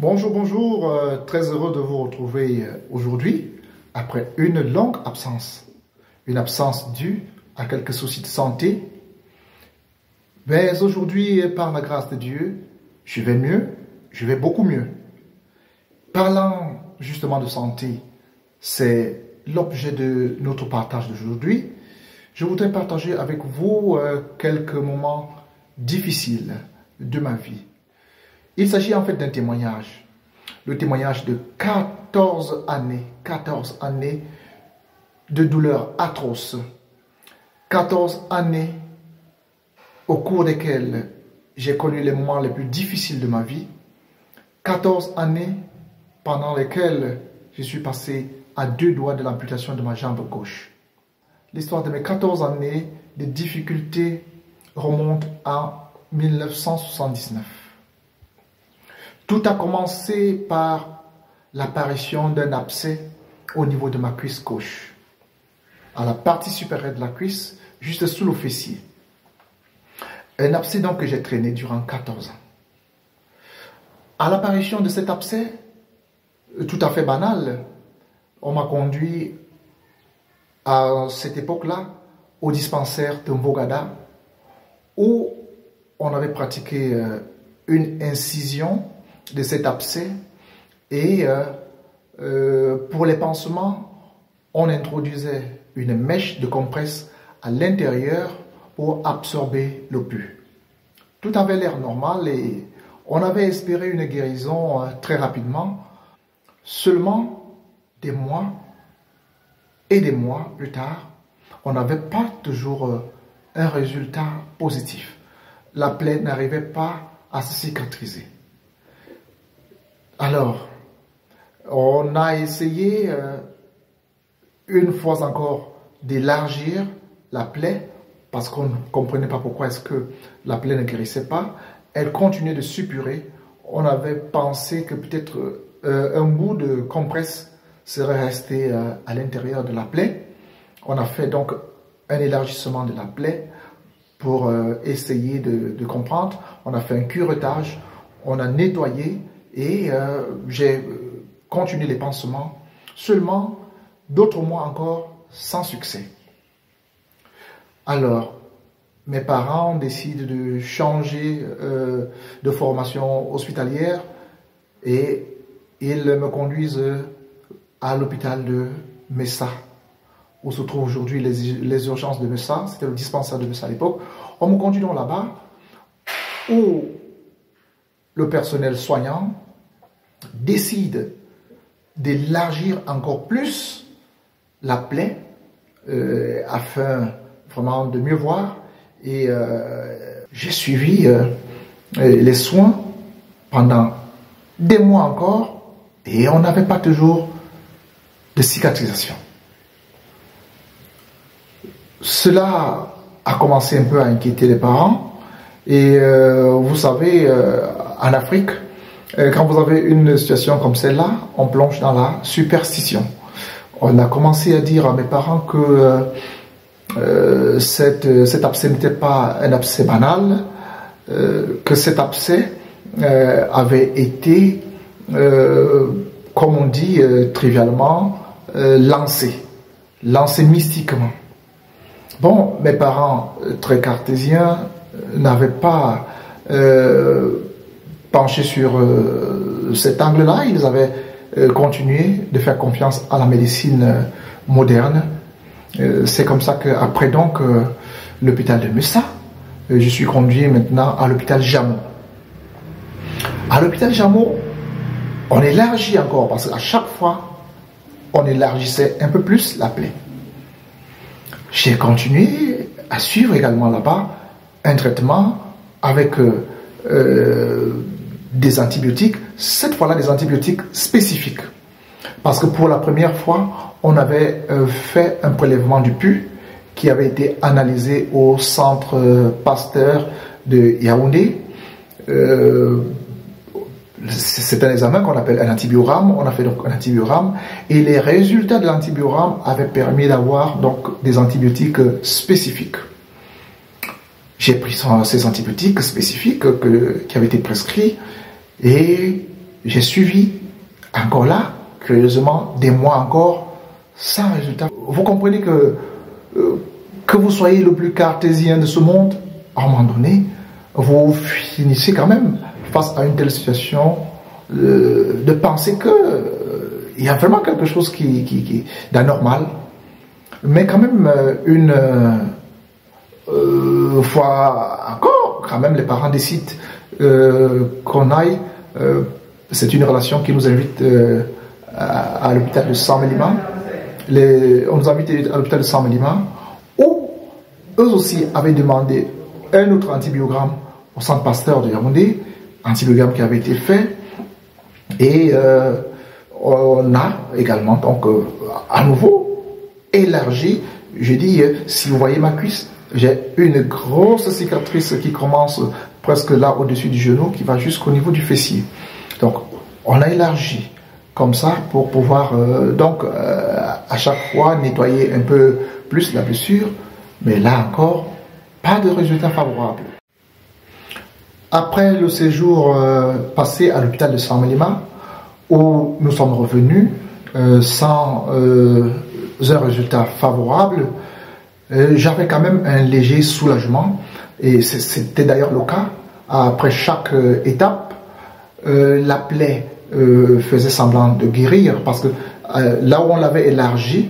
Bonjour, bonjour, très heureux de vous retrouver aujourd'hui après une longue absence. Une absence due à quelques soucis de santé. Mais aujourd'hui, par la grâce de Dieu, je vais mieux, je vais beaucoup mieux. Parlant justement de santé, c'est l'objet de notre partage d'aujourd'hui. Je voudrais partager avec vous quelques moments difficiles de ma vie. Il s'agit en fait d'un témoignage. Le témoignage de 14 années de douleurs atroces. 14 années au cours desquelles j'ai connu les moments les plus difficiles de ma vie. 14 années pendant lesquelles je suis passé à 2 doigts de l'amputation de ma jambe gauche. L'histoire de mes 14 années de difficultés remonte à 1979. Tout a commencé par l'apparition d'un abcès au niveau de ma cuisse gauche, à la partie supérieure de la cuisse, juste sous le fessier. Un abcès donc que j'ai traîné durant 14 ans. À l'apparition de cet abcès, tout à fait banal, on m'a conduit à cette époque-là au dispensaire de Mbogada, où on avait pratiqué une incision de cet abcès et pour les pansements, on introduisait une mèche de compresse à l'intérieur pour absorber le pus. Tout avait l'air normal et on avait espéré une guérison très rapidement. Seulement des mois et des mois plus tard, on n'avait pas toujours un résultat positif. La plaie n'arrivait pas à se cicatriser. Alors, on a essayé une fois encore d'élargir la plaie parce qu'on ne comprenait pas pourquoi est-ce que la plaie ne guérissait pas. Elle continuait de suppurer. On avait pensé que peut-être un bout de compresse serait resté à l'intérieur de la plaie. On a fait donc un élargissement de la plaie pour essayer de comprendre. On a fait un curettage, on a nettoyé et j'ai continué les pansements. Seulement, d'autres mois encore, sans succès. Alors, mes parents décident de changer de formation hospitalière et ils me conduisent à l'hôpital de Messa, où se trouvent aujourd'hui les urgences de Messa. C'était le dispensaire de Messa à l'époque. On me conduit donc là-bas, où le personnel soignant décide d'élargir encore plus la plaie afin vraiment de mieux voir. Et j'ai suivi les soins pendant des mois encore et on n'avait pas toujours de cicatrisation. Cela a commencé un peu à inquiéter les parents et vous savez, en Afrique, quand vous avez une situation comme celle-là, on plonge dans la superstition. On a commencé à dire à mes parents que cet abcès n'était pas un abcès banal, que cet abcès avait été, comme on dit trivialement, lancé mystiquement. Bon, mes parents, très cartésiens, n'avaient pas penché sur cet angle-là. Ils avaient continué de faire confiance à la médecine moderne. C'est comme ça qu'après donc l'hôpital de Messa, je suis conduit maintenant à l'hôpital Jameau. À l'hôpital Jameau, on élargit encore parce qu'à chaque fois, on élargissait un peu plus la plaie. J'ai continué à suivre également là-bas un traitement avec des antibiotiques, cette fois-là des antibiotiques spécifiques. Parce que pour la première fois, on avait fait un prélèvement du pus qui avait été analysé au centre Pasteur de Yaoundé. C'est un examen qu'on appelle un antibiogramme. On a fait donc un antibiogramme et les résultats de l'antibiogramme avaient permis d'avoir donc des antibiotiques spécifiques. J'ai pris ces antibiotiques spécifiques qui avaient été prescrits et j'ai suivi, encore là, curieusement, des mois encore, sans résultat. Vous comprenez que vous soyez le plus cartésien de ce monde, à un moment donné, vous finissez quand même face à une telle situation de penser que il y a vraiment quelque chose qui d'anormal, mais quand même une fois encore, quand même les parents décident qu'on aille. C'est une relation qui nous invite à l'hôpital de Saint-Mélima. On nous a invités à l'hôpital de Saint-Mélima, où eux aussi avaient demandé un autre antibiogramme au centre Pasteur de Yaoundé, antibiogramme qui avait été fait, et on a également donc à nouveau élargi. Je dis, si vous voyez ma cuisse, j'ai une grosse cicatrice qui commence presque là au-dessus du genou, qui va jusqu'au niveau du fessier. Donc on a élargi comme ça pour pouvoir à chaque fois nettoyer un peu plus la blessure, mais là encore, pas de résultat favorable. Après le séjour passé à l'hôpital de Saint-Mélima, où nous sommes revenus sans un résultat favorable, j'avais quand même un léger soulagement, et c'était d'ailleurs le cas. Après chaque étape, la plaie faisait semblant de guérir, parce que là où on l'avait élargie,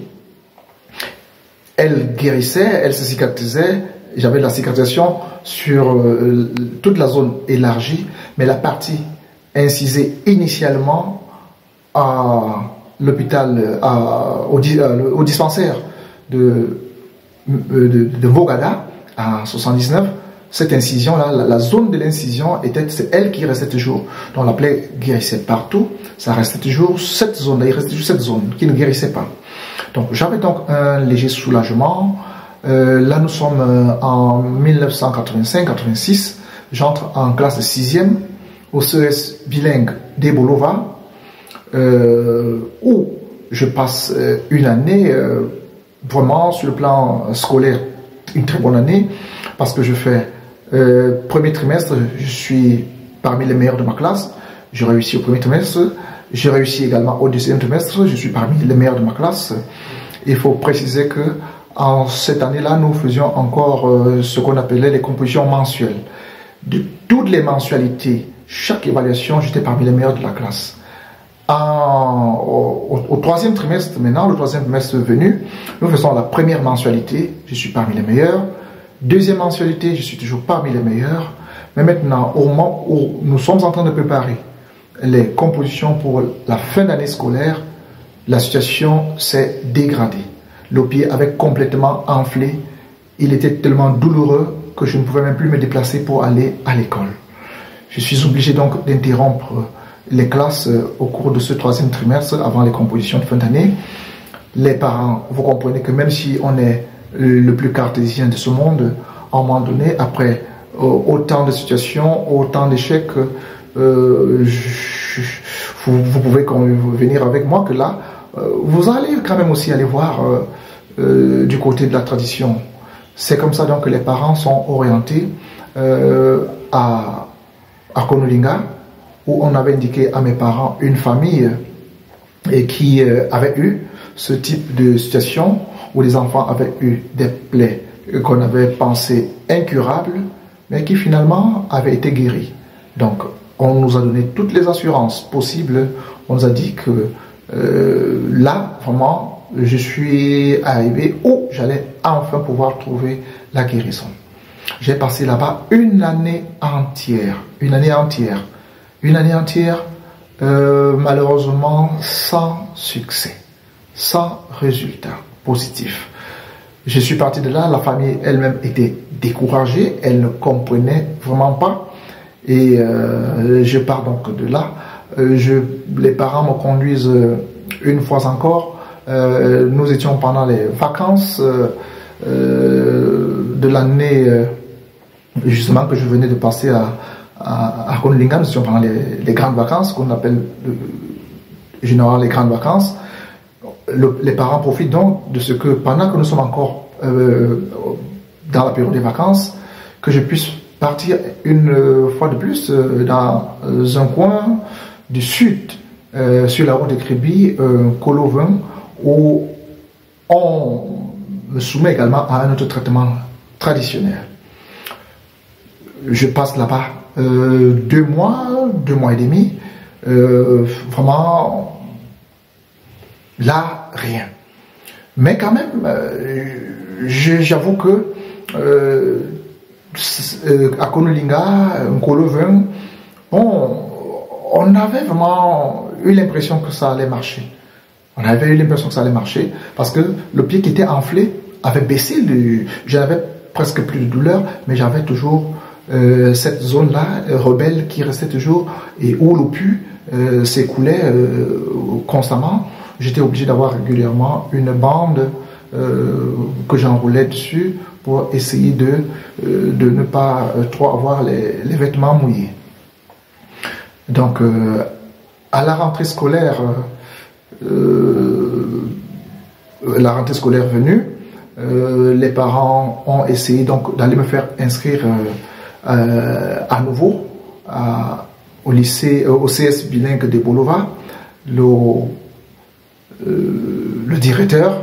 elle guérissait, elle se cicatrisait. J'avais de la cicatrisation sur toute la zone élargie, mais la partie incisée initialement à l'hôpital, au dispensaire de Vogada, à 79, cette incision-là, la zone de l'incision, c'est elle qui restait toujours. Donc la plaie guérissait partout, ça restait toujours cette zone-là, il restait toujours cette zone qui ne guérissait pas. Donc j'avais donc un léger soulagement. Là nous sommes en 1985-86, j'entre en classe de 6e au CES bilingue d'Ebolova, où je passe une année vraiment sur le plan scolaire, une très bonne année, parce que je fais premier trimestre, je suis parmi les meilleurs de ma classe, j'ai réussi au premier trimestre, j'ai réussi également au deuxième trimestre, je suis parmi les meilleurs de ma classe. Il faut préciser que en cette année-là, nous faisions encore ce qu'on appelait les compositions mensuelles. De toutes les mensualités, chaque évaluation, j'étais parmi les meilleurs de la classe. Au troisième trimestre, maintenant, le troisième trimestre venu, nous faisons la première mensualité, je suis parmi les meilleurs. Deuxième mensualité, je suis toujours parmi les meilleurs. Mais maintenant, au moment où nous sommes en train de préparer les compositions pour la fin d'année scolaire, la situation s'est dégradée. Le pied avait complètement enflé. Il était tellement douloureux que je ne pouvais même plus me déplacer pour aller à l'école. Je suis obligé donc d'interrompre les classes au cours de ce troisième trimestre avant les compositions de fin d'année. Les parents, vous comprenez que même si on est le plus cartésien de ce monde, à un moment donné, après autant de situations, autant d'échecs, vous pouvez venir avec moi que là, vous allez quand même aussi aller voir du côté de la tradition. C'est comme ça donc que les parents sont orientés à Konolinga, où on avait indiqué à mes parents une famille et qui avait eu ce type de situation où les enfants avaient eu des plaies qu'on avait pensées incurables, mais qui finalement avaient été guéries. Donc, on nous a donné toutes les assurances possibles. On nous a dit que là, vraiment, je suis arrivé où j'allais enfin pouvoir trouver la guérison. J'ai passé là-bas une année entière, malheureusement sans succès, sans résultat positif. Je suis parti de là, la famille elle-même était découragée, elle ne comprenait vraiment pas. Et je pars donc de là. Les parents me conduisent une fois encore. Nous étions pendant les vacances de l'année justement que je venais de passer à Konolinga. Nous étions pendant les grandes vacances qu'on appelle généralement les grandes vacances. Les parents profitent donc de ce que pendant que nous sommes encore dans la période des vacances, que je puisse partir une fois de plus dans un coin du sud, sur la route de Kribi, Kolovin, où on me soumet également à un autre traitement traditionnel. Je passe là-bas 2 mois, 2 mois et demi, vraiment, là, rien. Mais quand même, j'avoue que à Konolinga, Kolovin, bon, on avait vraiment eu l'impression que ça allait marcher. On avait eu l'impression que ça allait marcher parce que le pied qui était enflé avait baissé. Je n'avais presque plus de douleur, mais j'avais toujours cette zone-là rebelle qui restait toujours et où le pus s'écoulait constamment. J'étais obligé d'avoir régulièrement une bande que j'enroulais dessus pour essayer de ne pas trop avoir les vêtements mouillés. Donc, à la rentrée scolaire, venue, les parents ont essayé donc d'aller me faire inscrire à nouveau au lycée, au CS bilingue de Bolova. Le directeur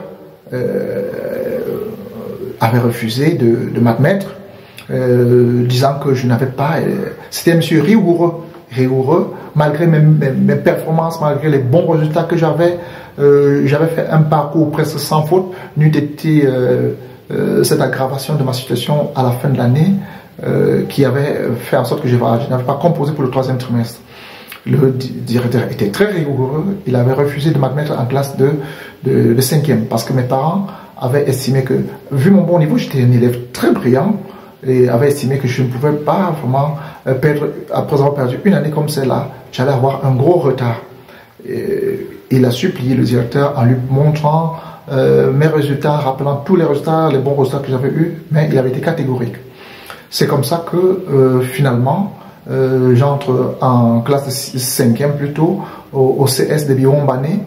avait refusé de m'admettre, disant que je n'avais pas... C'était un monsieur rigoureux, malgré mes performances, malgré les bons résultats que j'avais. J'avais fait un parcours presque sans faute, n'eût été cette aggravation de ma situation à la fin de l'année qui avait fait en sorte que je n'avais pas composé pour le 3e trimestre. Le directeur était très rigoureux, il avait refusé de m'admettre en classe de 5e parce que mes parents avaient estimé que, vu mon bon niveau, j'étais un élève très brillant et avaient estimé que je ne pouvais pas vraiment perdre, après avoir perdu une année comme celle-là, j'allais avoir un gros retard. Il a supplié le directeur en lui montrant mes résultats, rappelant tous les résultats, les bons résultats que j'avais eus, mais il avait été catégorique. C'est comme ça que finalement, j'entre en classe de 5e plutôt au CS de Biombane,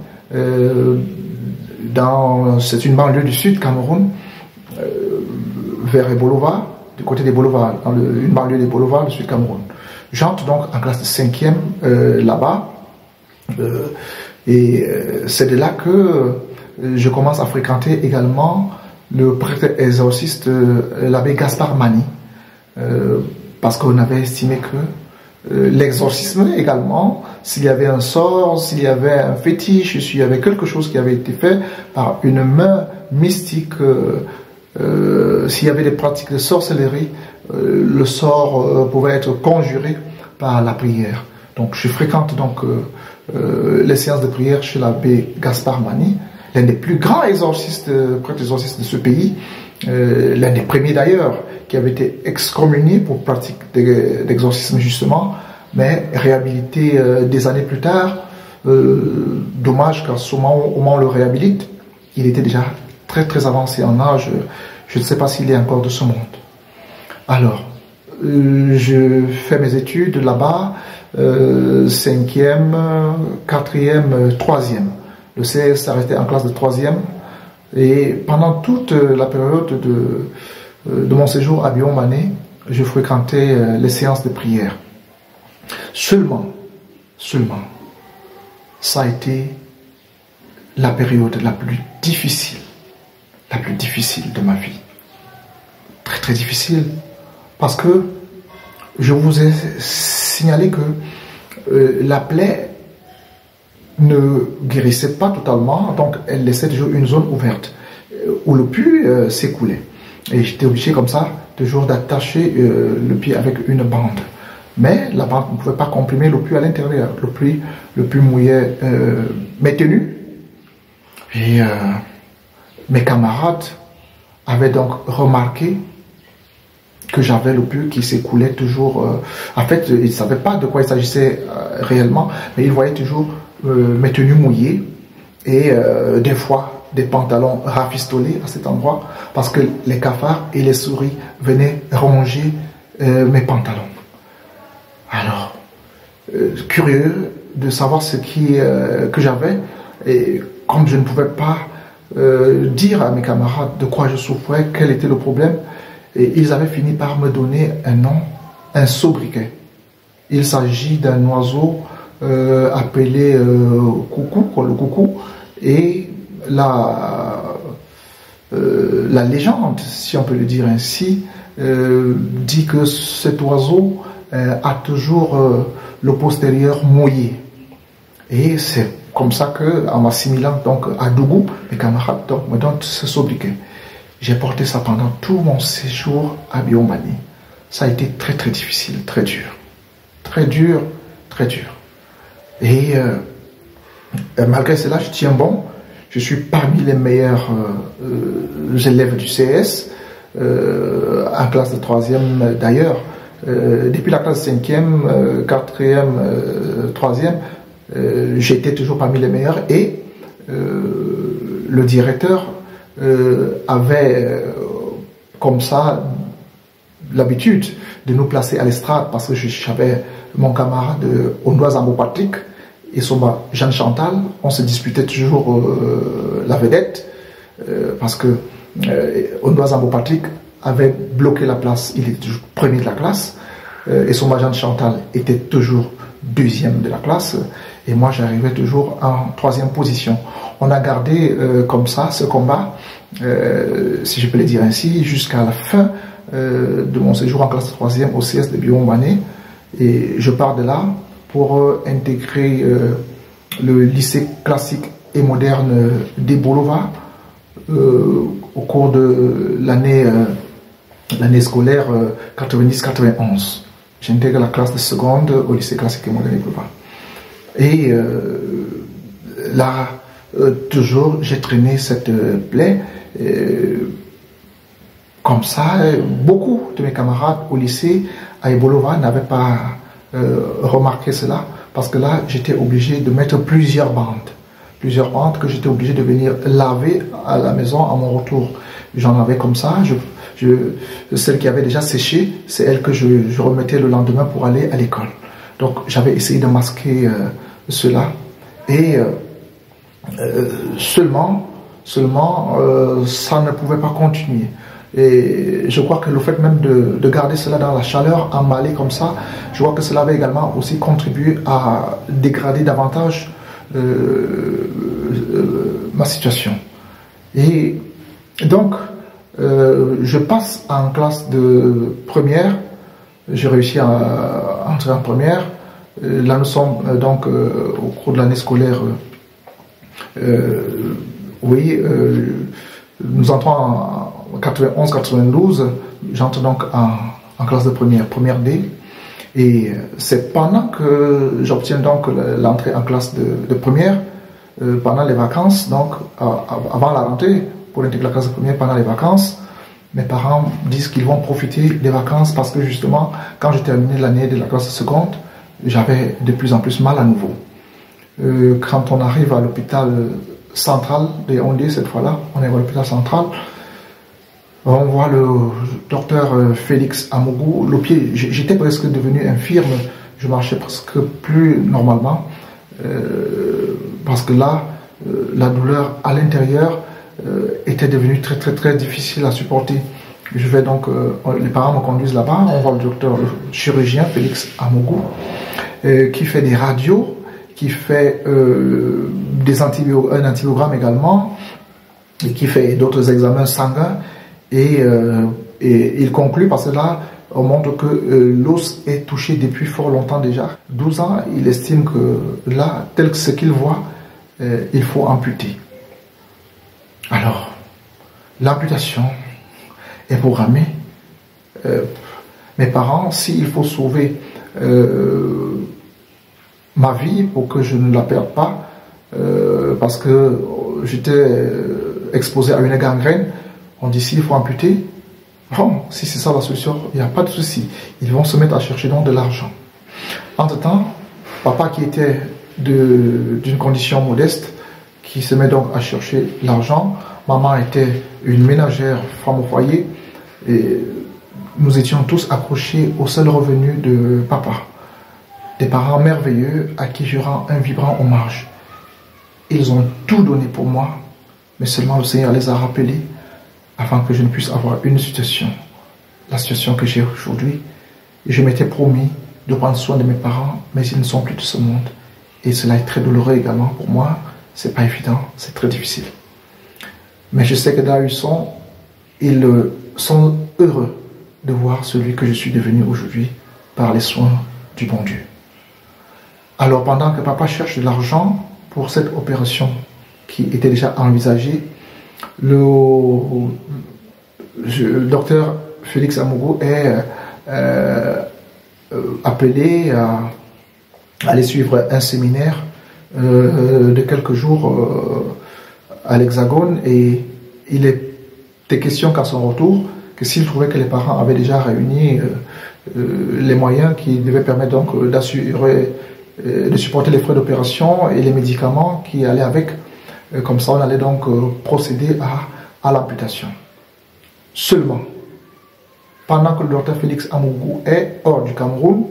c'est une banlieue du sud Cameroun, vers Ebolova, du côté d'Ebolova, dans une banlieue d'Ebolova, le sud Cameroun. J'entre donc en classe de 5e là-bas, et c'est de là que je commence à fréquenter également le prêtre exorciste, l'abbé Gaspard Mani, parce qu'on avait estimé que l'exorcisme également, s'il y avait un sort, s'il y avait un fétiche, s'il y avait quelque chose qui avait été fait par une main mystique, s'il y avait des pratiques de sorcellerie, le sort pouvait être conjuré par la prière. Donc je fréquente donc les séances de prière chez l'abbé Gaspard Mani, l'un des plus grands exorcistes, prêtres exorcistes de ce pays, l'un des premiers d'ailleurs, qui avait été excommunié pour pratique d'exorcisme justement, mais réhabilité des années plus tard. Dommage qu'à ce moment où on le réhabilite, il était déjà très très avancé en âge. Je ne sais pas s'il est encore de ce monde. Alors, je fais mes études là-bas, 5e, 4e, 3e. Le CS s'arrêtait en classe de 3e. Et pendant toute la période de mon séjour à Biombane, je fréquentais les séances de prière. Seulement, ça a été la période la plus difficile de ma vie. Très très difficile, parce que je vous ai signalé que la plaie ne guérissait pas totalement, donc elle laissait toujours une zone ouverte où le pus s'écoulait. Et j'étais obligé comme ça toujours d'attacher le pied avec une bande. Mais la bande ne pouvait pas comprimer le pus à l'intérieur. Le pus mouillait mes tenues. Et mes camarades avaient donc remarqué que j'avais le pus qui s'écoulait toujours. En fait, ils ne savaient pas de quoi il s'agissait réellement, mais ils voyaient toujours mes tenues mouillées et des fois des pantalons rafistolés à cet endroit parce que les cafards et les souris venaient ronger mes pantalons. Alors, curieux de savoir ce que j'avais, et comme je ne pouvais pas dire à mes camarades de quoi je souffrais, quel était le problème, et ils avaient fini par me donner un nom, un sobriquet. Il s'agit d'un oiseau appelé coucou, quoi, le coucou, et la légende, si on peut le dire ainsi, dit que cet oiseau a toujours le postérieur mouillé. Et c'est comme ça que, en m'assimilant donc à Dougou, mes camarades donc, me donnent ce sobriquet. J'ai porté ça pendant tout mon séjour à Biombani. Ça a été très très difficile, très dur. Très dur, très dur. Et malgré cela, je tiens bon. Je suis parmi les meilleurs élèves du CS, en classe de 3e d'ailleurs. Depuis la classe 5e, 4e, 3e, j'étais toujours parmi les meilleurs et le directeur avait comme ça l'habitude de nous placer à l'estrade parce que j'avais mon camarade Ondoise Ambo Patrick et son Jeanne Chantal. On se disputait toujours la vedette parce que Ondoise Ambo Patrick avait bloqué la place, il était toujours premier de la classe et son Jeanne Chantal était toujours deuxième de la classe et moi j'arrivais toujours en 3e position. On a gardé comme ça ce combat, si je peux le dire ainsi, jusqu'à la fin de mon séjour en classe 3e au CS de Biombani. Et je pars de là pour intégrer le lycée classique et moderne d'Ebolova au cours de l'année scolaire 90-91. J'intègre la classe de seconde au lycée classique et moderne d'Ebolova. Et là, toujours, j'ai traîné cette plaie. Comme ça, beaucoup de mes camarades au lycée à Ebolova n'avaient pas remarqué cela, parce que là, j'étais obligé de mettre plusieurs bandes que j'étais obligé de venir laver à la maison à mon retour. J'en avais comme ça, celle qui avait déjà séché, c'est elle que je remettais le lendemain pour aller à l'école. Donc, j'avais essayé de masquer cela, et seulement, ça ne pouvait pas continuer. Et je crois que le fait même de garder cela dans la chaleur, emballé comme ça, je crois que cela avait également aussi contribué à dégrader davantage ma situation. Et donc, je passe en classe de première, j'ai réussi à entrer en première. Là, nous sommes donc au cours de l'année scolaire, nous entrons en 91-92, j'entre donc en classe de première D, et c'est pendant que j'obtiens donc l'entrée en classe de première, pendant les vacances, donc avant la rentrée, pour intégrer la classe de première pendant les vacances, mes parents disent qu'ils vont profiter des vacances parce que justement, quand j'ai terminé l'année de la classe de seconde, j'avais de plus en plus mal à nouveau. Quand on arrive à l'hôpital central de Yaoundé, cette fois-là, on est à l'hôpital central, on voit le docteur Félix Amougou, le pied, j'étais presque devenu infirme, je marchais presque plus normalement, parce que là, la douleur à l'intérieur était devenue très très très difficile à supporter. Je vais donc, les parents me conduisent là-bas, on voit le docteur, le chirurgien Félix Amougou, qui fait des radios, qui fait un antibiogramme également, et qui fait d'autres examens sanguins, et il conclut, parce que là, on montre que l'os est touché depuis fort longtemps déjà. 12 ans, il estime que là, tel que ce qu'il voit, il faut amputer. Alors, l'amputation est programmée. Mes parents, s'il faut sauver ma vie pour que je ne la perde pas, parce que j'étais exposé à une gangrène, on dit s'il faut amputer, bon, si c'est ça la solution, il n'y a pas de souci. Ils vont se mettre à chercher donc de l'argent. Entre-temps, papa qui était d'une condition modeste, qui se met donc à chercher l'argent, maman était une ménagère, femme au foyer, et nous étions tous accrochés au seul revenu de papa. Des parents merveilleux à qui je rends un vibrant hommage. Ils ont tout donné pour moi, mais seulement le Seigneur les a rappelés afin que je ne puisse avoir une situation, la situation que j'ai aujourd'hui. Je m'étais promis de prendre soin de mes parents, mais ils ne sont plus de ce monde. Et cela est très douloureux également pour moi. C'est pas évident, c'est très difficile. Mais je sais que dans Husson, ils sont heureux de voir celui que je suis devenu aujourd'hui par les soins du bon Dieu. Alors pendant que papa cherche de l'argent pour cette opération qui était déjà envisagée, le docteur Félix Amougou est appelé à aller suivre un séminaire de quelques jours à l'Hexagone, et il était question qu'à son retour, que s'il trouvait que les parents avaient déjà réuni les moyens qui devaient permettre donc d'assurer, de supporter les frais d'opération et les médicaments qui allaient avec, comme ça on allait donc procéder à l'amputation. Seulement, pendant que le docteur Félix Amougou est hors du Cameroun,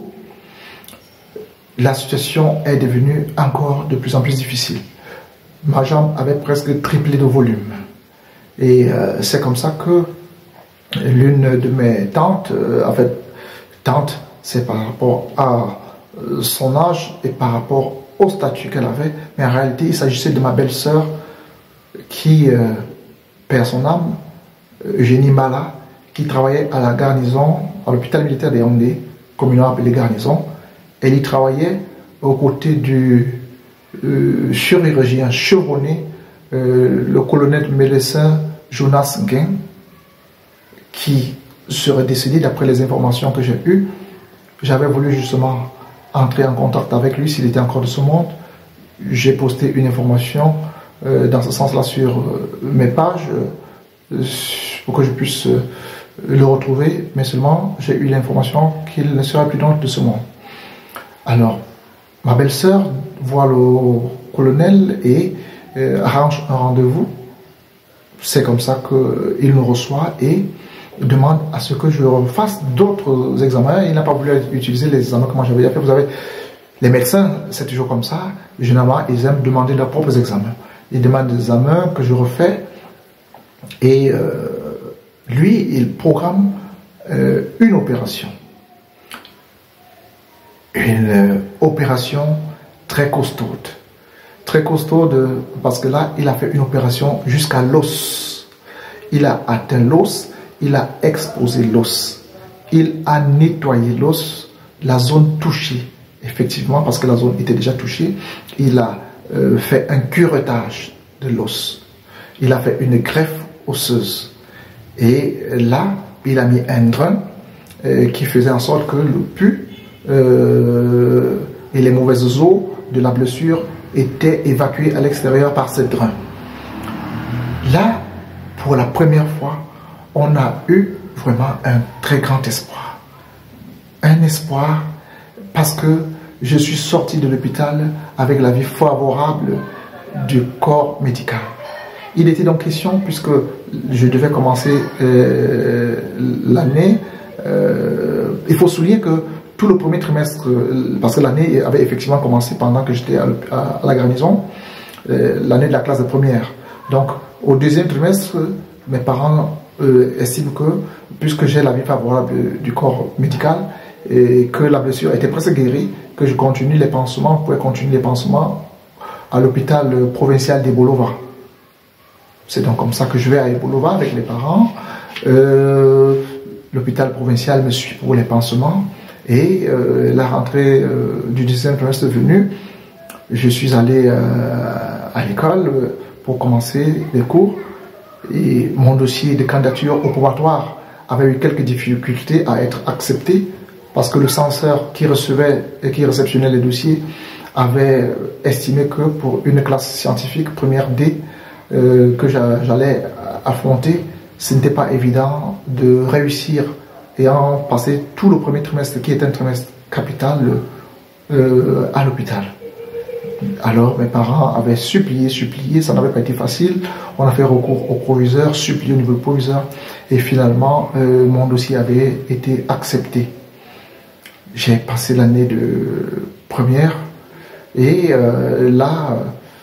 la situation est devenue encore de plus en plus difficile. Ma jambe avait presque triplé de volume. Et c'est comme ça que l'une de mes tantes, en fait, tante, c'est par rapport à son âge et par rapport au statut qu'elle avait, mais en réalité, il s'agissait de ma belle-sœur qui, perd son âme, Eugénie Mala, qui travaillait à la garnison, à l'hôpital militaire de Yaoundé, communément appelé garnison. Elle y travaillait aux côtés du chirurgien chevronné, le colonel médecin Jonas Nguyen, qui serait décédé d'après les informations que j'ai eues. J'avais voulu justement entrer en contact avec lui s'il était encore de ce monde. J'ai posté une information dans ce sens-là sur mes pages pour que je puisse le retrouver, mais seulement j'ai eu l'information qu'il ne sera plus donc de ce monde. Alors, ma belle-sœur voit le colonel et arrange un rendez-vous. C'est comme ça qu'il nous reçoit et demande à ce que je fasse d'autres examens. Il n'a pas voulu utiliser les examens que moi j'avais fait. Vous savez, les médecins, c'est toujours comme ça. Généralement, ils aiment demander leurs propres examens. Ils demandent des examens que je refais. Et lui, il programme une opération. Une opération très costaude. Très costaude parce que là, il a fait une opération jusqu'à l'os. Il a atteint l'os, il a exposé l'os. Il a nettoyé l'os, la zone touchée. Effectivement, parce que la zone était déjà touchée, il a fait un curettage de l'os. Il a fait une greffe osseuse. Et là, il a mis un drain qui faisait en sorte que le pus et les mauvaises eaux de la blessure étaient évacuées à l'extérieur par ce drain. Là, pour la première fois, on a eu vraiment un très grand espoir. Un espoir parce que je suis sorti de l'hôpital avec l'avis favorable du corps médical. Il était donc question, puisque je devais commencer l'année, il faut souligner que tout le premier trimestre, parce que l'année avait effectivement commencé pendant que j'étais à la garnison, l'année de la classe de première. Donc, au deuxième trimestre, mes parents estiment que, puisque j'ai l'avis favorable du corps médical, et que la blessure était presque guérie, que je continue les pansements, pouvais continuer les pansements à l'hôpital provincial d'Ebolova. C'est donc comme ça que je vais à Ebolova avec les parents. L'hôpital provincial me suit pour les pansements. Et la rentrée du 10e trimestre venue, je suis allé à l'école pour commencer les cours. Et mon dossier de candidature au probatoire avait eu quelques difficultés à être accepté parce que le censeur qui recevait et qui réceptionnait les dossiers avait estimé que pour une classe scientifique première D que j'allais affronter, ce n'était pas évident de réussir ayant passé tout le premier trimestre qui est un trimestre capital à l'hôpital. Alors mes parents avaient supplié, ça n'avait pas été facile. On a fait recours au proviseur, supplié au niveau du proviseur et finalement mon dossier avait été accepté. J'ai passé l'année de première et là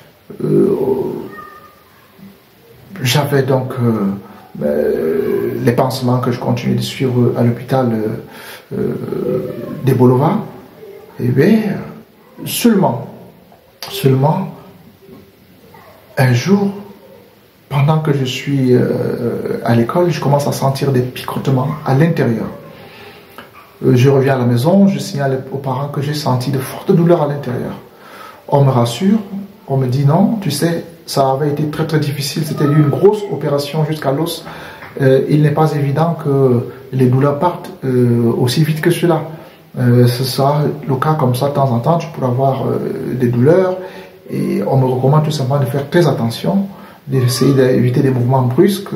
j'avais donc les pansements que je continuais de suivre à l'hôpital d'Ebolova. Et bien, seulement Seulement, un jour, pendant que je suis à l'école, je commence à sentir des picotements à l'intérieur. Je reviens à la maison, je signale aux parents que j'ai senti de fortes douleurs à l'intérieur. On me rassure, on me dit non, tu sais, ça avait été très très difficile, c'était une grosse opération jusqu'à l'os. Il n'est pas évident que les douleurs partent aussi vite que cela. Ce sera le cas comme ça de temps en temps, tu pourras avoir des douleurs et on me recommande tout simplement de faire très attention, d'essayer d'éviter des mouvements brusques,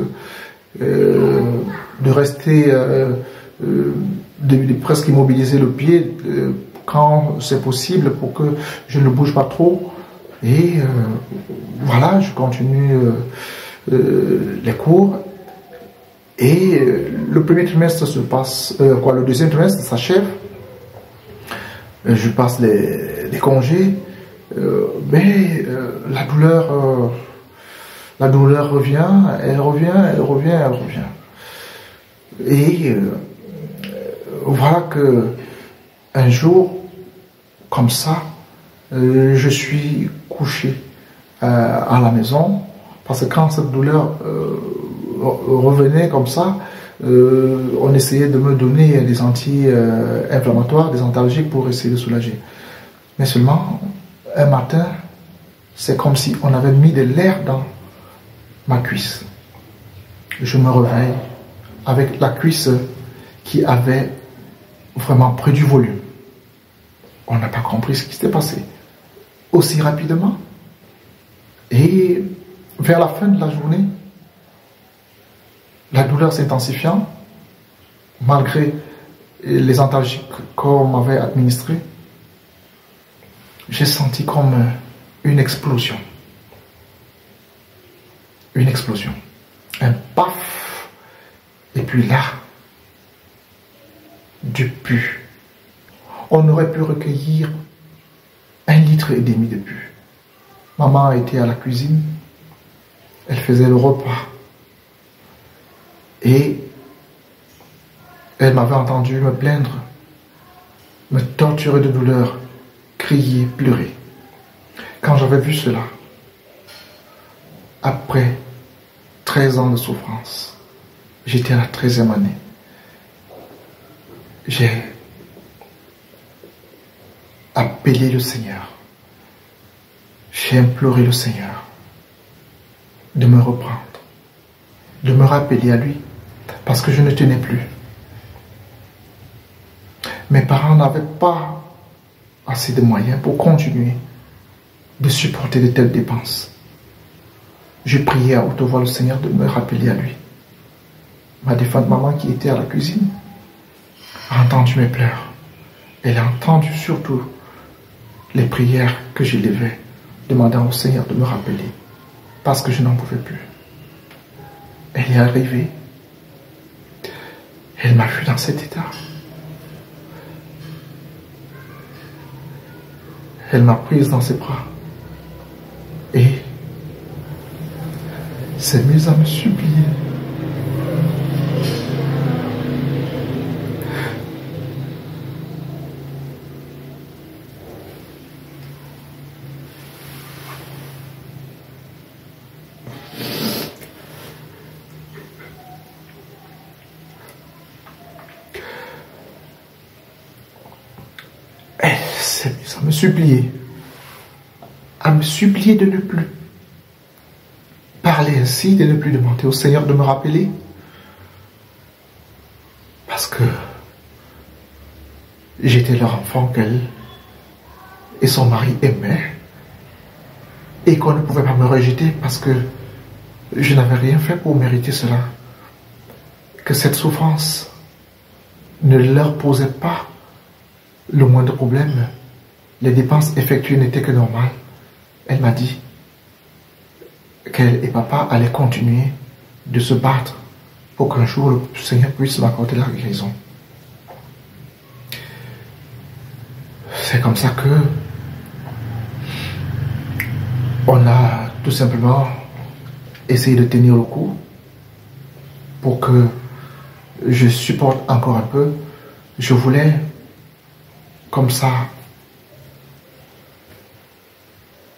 de rester, de presque immobiliser le pied quand c'est possible pour que je ne bouge pas trop. Et voilà, je continue les cours. Et le premier trimestre se passe, le deuxième trimestre s'achève. Je passe les congés, mais la douleur revient, elle revient, elle revient, elle revient. Et voilà que un jour, comme ça, je suis couché à la maison, parce que quand cette douleur revenait comme ça, on essayait de me donner des anti-inflammatoires, des antalgiques pour essayer de soulager. Mais seulement, un matin, c'est comme si on avait mis de l'air dans ma cuisse. Je me réveille avec la cuisse qui avait vraiment pris du volume. On n'a pas compris ce qui s'était passé aussi rapidement. Et vers la fin de la journée, la douleur s'intensifiant, malgré les antalgiques qu'on m'avait administrés, j'ai senti comme une explosion. Une explosion. Un paf. Et puis là, du pu. On aurait pu recueillir 1,5 litre de pu. Maman était à la cuisine. Elle faisait le repas. Et elle m'avait entendu me plaindre, me torturer de douleur, crier, pleurer. Quand j'avais vu cela, après 13 ans de souffrance, j'étais à la 13e année, j'ai appelé le Seigneur. J'ai imploré le Seigneur de me reprendre, de me rappeler à lui, parce que je ne tenais plus. Mes parents n'avaient pas assez de moyens pour continuer de supporter de telles dépenses. Je priais à haute voix le Seigneur de me rappeler à lui. Ma défunte maman qui était à la cuisine a entendu mes pleurs. Elle a entendu surtout les prières que j'élevais, demandant au Seigneur de me rappeler, parce que je n'en pouvais plus. Elle est arrivée. Elle m'a vu dans cet état. Elle m'a prise dans ses bras et s'est mise à me supplier. Elle s'est mise à me supplier de ne plus parler ainsi, de ne plus demander au Seigneur de me rappeler, parce que j'étais leur enfant qu'elle et son mari aimaient, et qu'on ne pouvait pas me rejeter parce que je n'avais rien fait pour mériter cela, que cette souffrance ne leur posait pas le moindre problème. Les dépenses effectuées n'étaient que normales. Elle m'a dit qu'elle et papa allaient continuer de se battre pour qu'un jour le Seigneur puisse m'accorder la guérison. C'est comme ça que on a tout simplement essayé de tenir le coup pour que je supporte encore un peu. Je voulais comme ça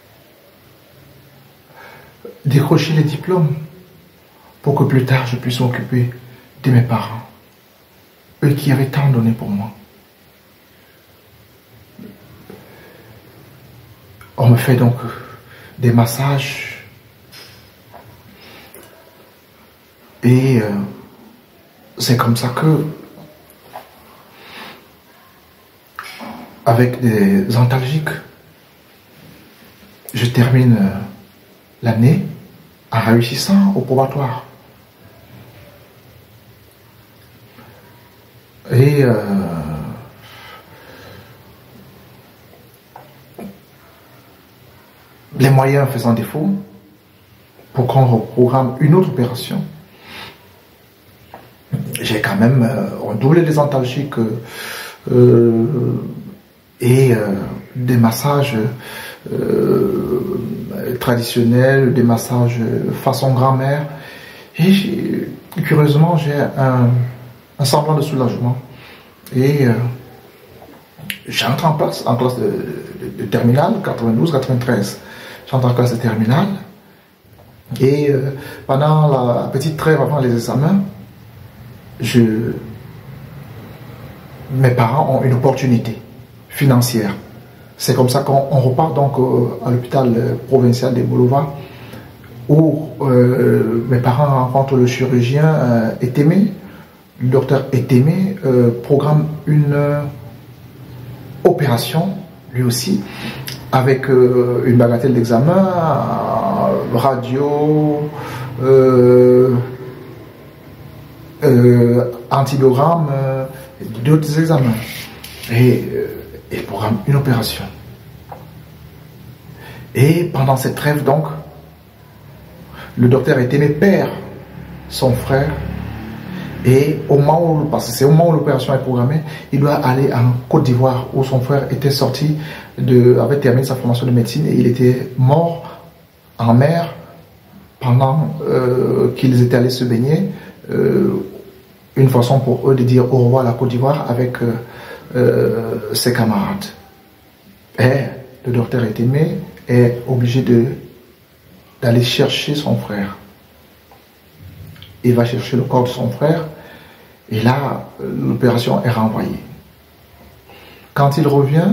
décrocher les diplômes pour que plus tard je puisse m'occuper de mes parents, eux qui avaient tant donné pour moi. On me fait donc des massages et c'est comme ça que, avec des antalgiques, je termine l'année en réussissant au probatoire. Et les moyens faisant défaut, pour qu'on reprogramme une autre opération, j'ai quand même redoublé les antalgiques et des massages traditionnels, des massages façon grand-mère. Et curieusement, j'ai un semblant de soulagement. Et j'entre en classe de terminale, 92-93. J'entre en classe de terminale. Et pendant la petite trêve avant les examens, mes parents ont une opportunité financière. C'est comme ça qu'on repart donc à l'hôpital provincial des Boulevards, où mes parents rencontrent le chirurgien Etémé. Le docteur Etémé programme une opération, lui aussi, avec une bagatelle d'examen, radio, antibiogramme, d'autres examens. Et il programme une opération. Et pendant cette trêve, donc, le docteur Etémé perd son frère. Et au moment où, parce que c'est au moment où l'opération est programmée, il doit aller en Côte d'Ivoire, où son frère était sorti, avait terminé sa formation de médecine, et il était mort en mer pendant qu'ils étaient allés se baigner. Une façon pour eux de dire au revoir à la Côte d'Ivoire avec ses camarades. Et le docteur Etémé est obligé d'aller chercher son frère. Il va chercher le corps de son frère et là, l'opération est renvoyée. Quand il revient,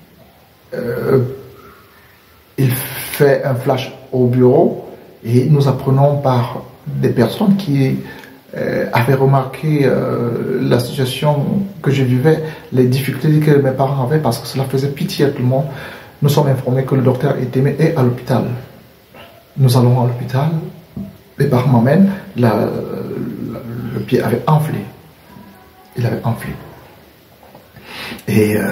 il fait un flash au bureau et nous apprenons par des personnes qui avaient remarqué la situation que je vivais, les difficultés que mes parents avaient, parce que cela faisait pitié à tout le monde. Nous sommes informés que le docteur Etémé est à l'hôpital. Nous allons à l'hôpital, mes parents m'emmènent, le pied avait enflé. Il avait enflé. Et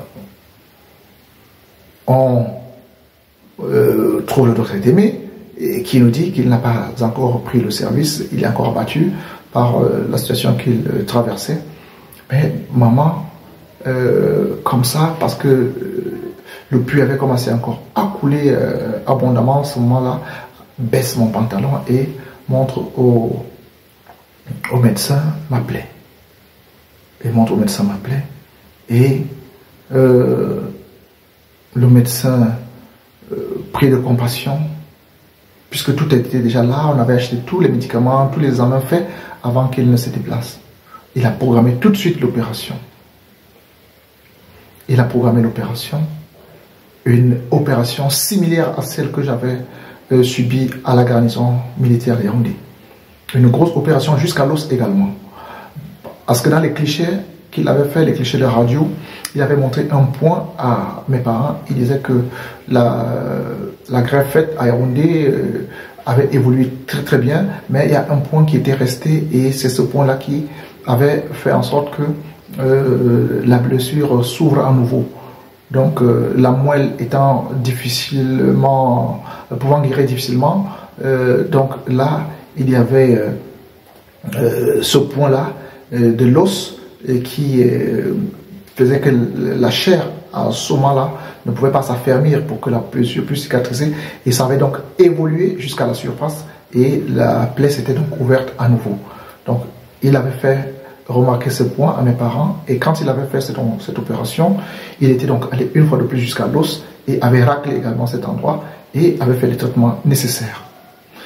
on trouve le docteur Etémé qui nous dit qu'il n'a pas encore pris le service, il est encore abattu par la situation qu'il traversait. Mais maman, comme ça, parce que le puits avait commencé encore à couler abondamment, à ce moment-là, baisse mon pantalon et montre au médecin ma plaie. Il montre au médecin ma plaie. Et le médecin, pris de compassion, puisque tout était déjà là, on avait acheté tous les médicaments, tous les examens faits avant qu'il ne se déplace. Il a programmé tout de suite l'opération. Il a programmé l'opération, une opération similaire à celle que j'avais subie à la garnison militaire de Yaoundé. Une grosse opération jusqu'à l'os également. Parce que dans les clichés qu'il avait fait, les clichés de radio, il avait montré un point à mes parents. Il disait que la greffe faite à Yaoundé avait évolué très très bien, mais il y a un point qui était resté et c'est ce point-là qui avait fait en sorte que la blessure s'ouvre à nouveau. Donc la moelle étant difficilement, pouvant guérir difficilement, donc là il y avait ce point-là de l'os qui faisait que la chair à ce moment-là ne pouvait pas s'affermir pour que la blessure puisse cicatriser, et ça avait donc évolué jusqu'à la surface et la plaie s'était donc ouverte à nouveau. Donc il avait fait remarquer ce point à mes parents, et quand il avait fait cette opération, il était donc allé une fois de plus jusqu'à l'os et avait raclé également cet endroit et avait fait les traitements nécessaires.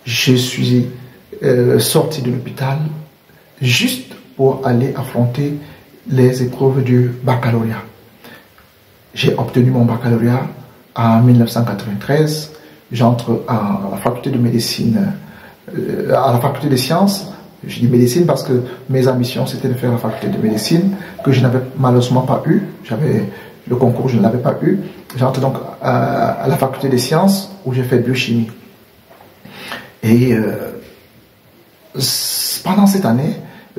je suis sorti de l'hôpital juste pour aller affronter les épreuves du baccalauréat. J'ai obtenu mon baccalauréat en 1993. J'entre à la faculté de médecine, à la faculté des sciences. Je dis médecine parce que mes ambitions c'était de faire la faculté de médecine que je n'avais malheureusement pas eu. J'avais le concours, je ne l'avais pas eu. J'entre donc à la faculté des sciences où j'ai fait biochimie. Et pendant cette année,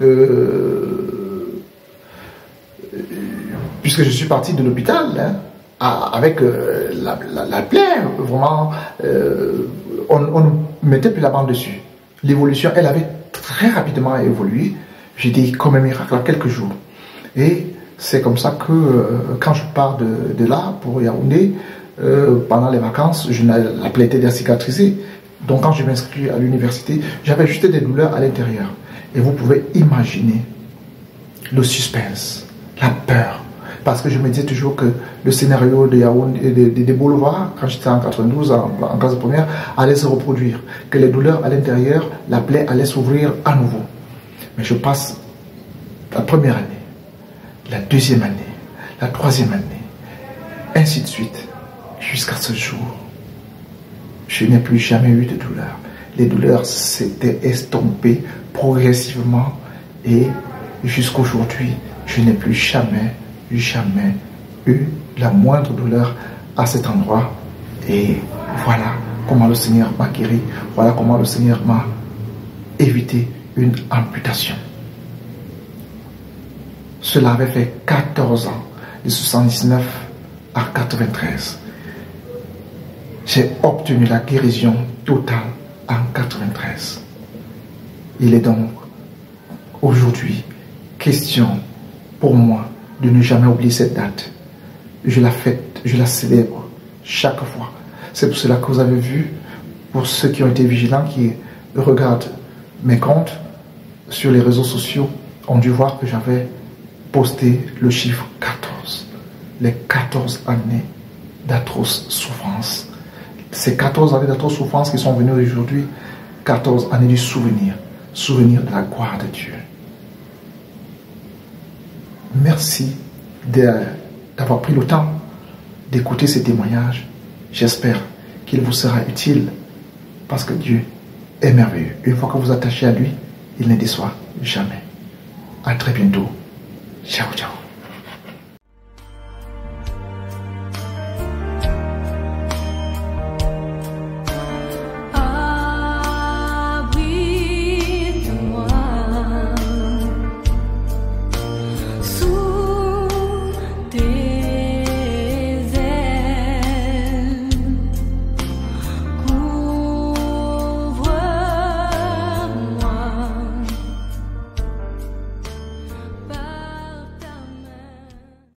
puisque je suis parti de l'hôpital avec la plaie, vraiment, on ne mettait plus la bande dessus. L'évolution, elle avait très rapidement évolué. J'ai dit comme un miracle en quelques jours. Et c'est comme ça que quand je pars de là pour Yaoundé, pendant les vacances, la plaie était déjà cicatrisée. Donc quand je m'inscris à l'université, j'avais juste des douleurs à l'intérieur. Et vous pouvez imaginer le suspense, la peur. Parce que je me disais toujours que le scénario de Yaoundé, des boulevards, quand j'étais en 92, en classe de première, allait se reproduire. Que les douleurs à l'intérieur, la plaie allait s'ouvrir à nouveau. Mais je passe la première année, la deuxième année, la troisième année, ainsi de suite, jusqu'à ce jour. Je n'ai plus jamais eu de douleur. Les douleurs s'étaient estompées progressivement et jusqu'aujourd'hui, je n'ai plus jamais eu la moindre douleur à cet endroit. Et voilà comment le Seigneur m'a guéri. Voilà comment le Seigneur m'a évité une amputation. Cela avait fait 14 ans, de 79 à 93. J'ai obtenu la guérison totale en 93. Il est donc aujourd'hui question pour moi de ne jamais oublier cette date. Je la fête, je la célèbre chaque fois. C'est pour cela que vous avez vu, pour ceux qui ont été vigilants, qui regardent mes comptes sur les réseaux sociaux, ont dû voir que j'avais posté le chiffre 14. Les 14 années d'atroces souffrances. Ces 14 années d'atroces souffrances qui sont venues aujourd'hui, 14 années du souvenir. Souvenir de la gloire de Dieu. Merci d'avoir pris le temps d'écouter ces témoignages. J'espère qu'il vous sera utile parce que Dieu est merveilleux. Une fois que vous attachez à lui, il ne déçoit jamais. À très bientôt. Ciao, ciao.